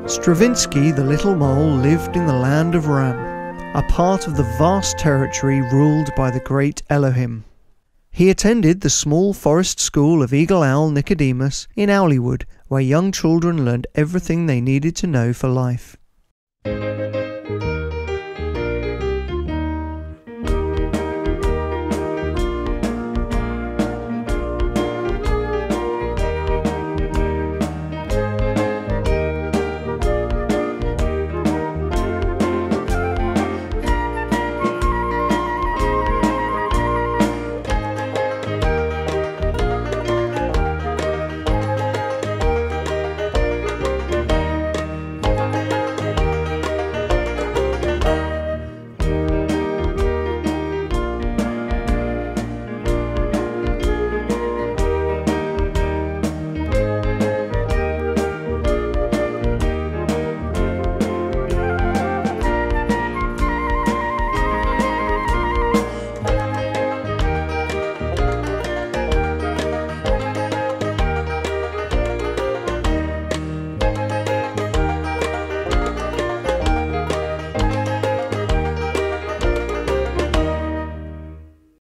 Strawinsky, the little mole, lived in the land of Ram, a part of the vast territory ruled by the great Elohim. He attended the small forest school of Eagle Owl Nikodemus in Owlywood, where young children learned everything they needed to know for life.